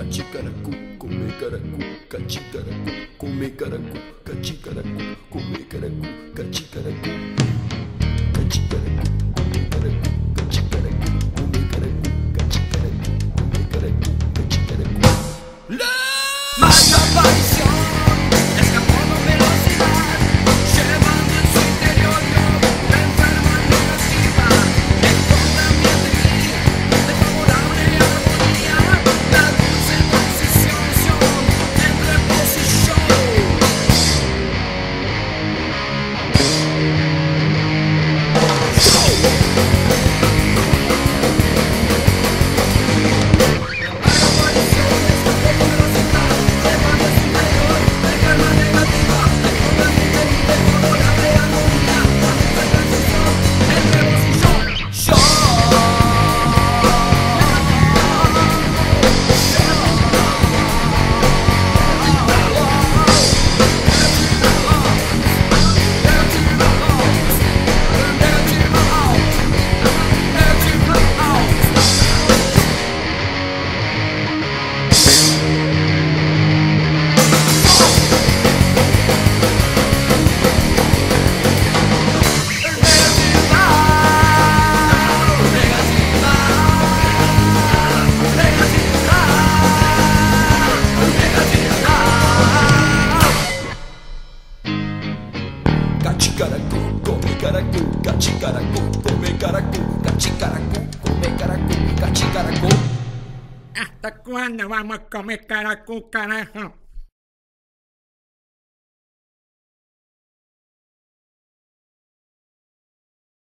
cachicaracu, come caracu, cachicaracu, come caracu, cachicaracu, come caracu, cachicaracu, cachicaracu, come caracu, cachicaracu, come caracu, cachicaracu, come caracu, cachicaracu. La mayor aparición escapando velocidad, llevando en su interior la enferma negativa, el tratamiento desfavorable armonía, la dulce transición entre posición. Cachicaracu, come caracu, cachicaracu, come caracu, cachicaracu, come caracu, cachicaracu. ¿Hasta cuándo vamos a comer caracú, carajo?